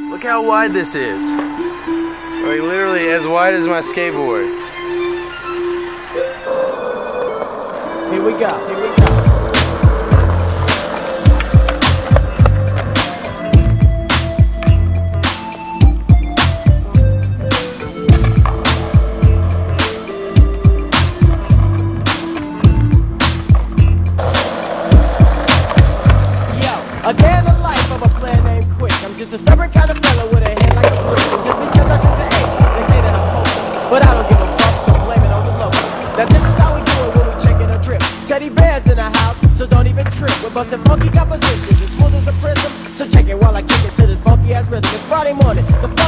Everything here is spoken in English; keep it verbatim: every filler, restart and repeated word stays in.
Look how wide this is. Like literally as wide as my skateboard. Here we go, here we go. A day in the life of a player named Quick. I'm just a stubborn kind of fella with a head like a brick. And just because I took the A, they say that I'm hopeless. But I don't give a fuck, so blame it on the locals. Now this is how we do it when we checking a grip. Teddy bears in the house, so don't even trip. We're busting funky compositions, as smooth as a prism. So check it while I kick it to this funky ass rhythm. It's Friday morning. The